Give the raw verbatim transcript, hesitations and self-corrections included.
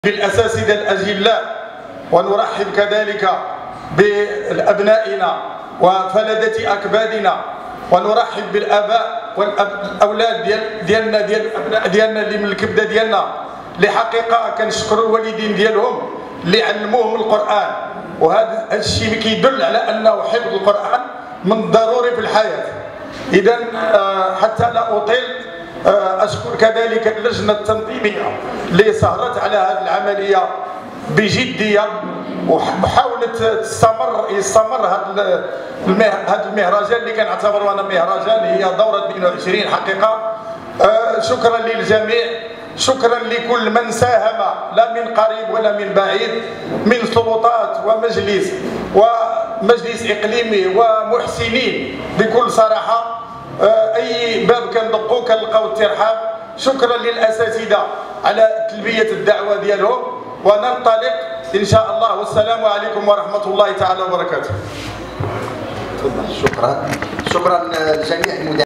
بالأساتذة الأجلاء، ونرحب كذلك بأبنائنا وفلدة أكبادنا، ونرحب بالآباء والأولاد ديال ديالنا ديال الأبناء ديالنا اللي من الكبدة ديالنا، اللي حقيقة كنشكروا الوالدين ديالهم اللي علموهم القرآن. وهذا الشيء كيدل على أنه حفظ القرآن من الضروري في الحياة. إذا حتى لا أطيل، أشكر كذلك اللجنة التنظيمية اللي سهرت على هذه العملية بجدية وحاولت تستمر يستمر هذا هذا المهرجان اللي كنعتبره أنا مهرجان، هي دورة اثنين وعشرين حقيقة. شكرا للجميع، شكرا لكل من ساهم لا من قريب ولا من بعيد، من سلطات ومجلس ومجلس إقليمي ومحسنين. بكل صراحة أي باب كندقوا كنلقاو الترحاب. شكرا للأساتذة على تلبية الدعوة ديالهم، وننطلق إن شاء الله. والسلام عليكم ورحمة الله تعالى وبركاته. شكرا شكرا لجميع المدربين.